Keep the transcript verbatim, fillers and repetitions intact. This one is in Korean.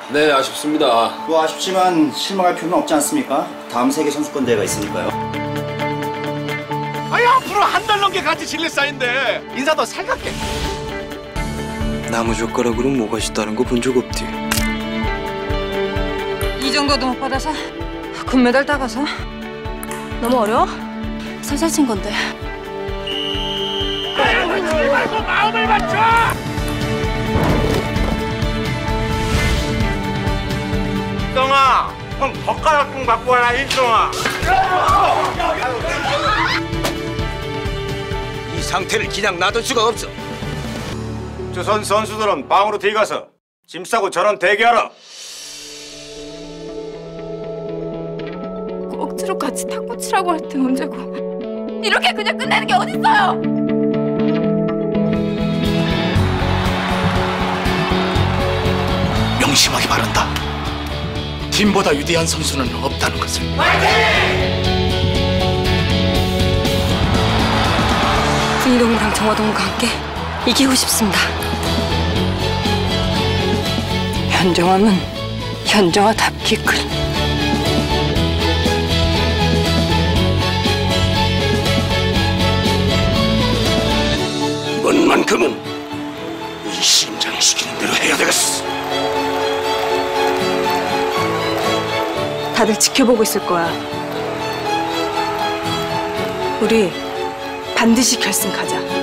네, 아쉽습니다. 뭐 아쉽지만 실망할 필요는 없지 않습니까? 다음 세계 선수권 대회가 있으니까요. 아니 앞으로 한 달 넘게 같이 질릴 사이인데 인사 더 살갑게. 나무젓가락으로 뭐가 있다는 거 본 적 없지. 이 정도도 못 받아서 금메달 따가서 너무 어려워? 살살 친 건데. 말고 마음을 맞춰. 일동아, 형 젓가락 좀 갖고 와라. 일동아. 이 상태를 그냥 놔둘 수가 없어. 조선 선수들은 방으로 들어가서 짐 싸고 저런 대기하라. 억지로 같이 탁구 치라고 할 때 언제고 이렇게 그냥 끝내는 게 어딨어요? 명심하기 바란다. 팀보다 위대한 선수는 없다는 것을. 군이동무랑 정화동무가 함께 이기고 싶습니다. 현정화는 현정화답기끔. 이번만큼은 이 심장이 시키는 대로 해야 되겠어. 다들 지켜보고 있을 거야. 우리 반드시 결승 가자.